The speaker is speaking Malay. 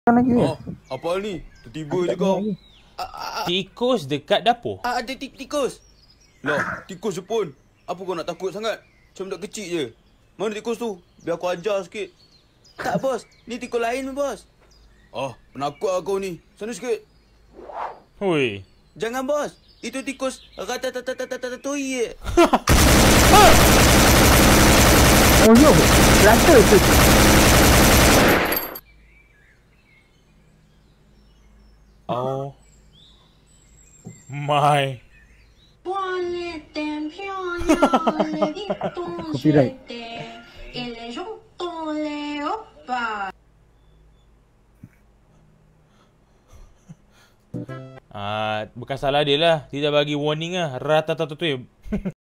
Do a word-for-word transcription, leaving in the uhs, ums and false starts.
lagi. Oh, apa hal ni? Tiba-tiba je kau. Tikus dekat dapur? Ah, ada tikus. Lah, tikus je pun. Apa kau nak takut sangat? Macam budak kecil je. Mana tikus tu? Biar aku ajar sikit. Tak, bos. Ni tikus lain, bos. Ah, penakut lah kau ni. Sana sikit. Hui. Jangan, bos. Itu tikus ratatatatatatatatoi je. Oh, yo. Rata tu. Oh. My. Copyright. Ah, bukan salah dia lah. Dia dah bagi warning lah. Rata-tata tu.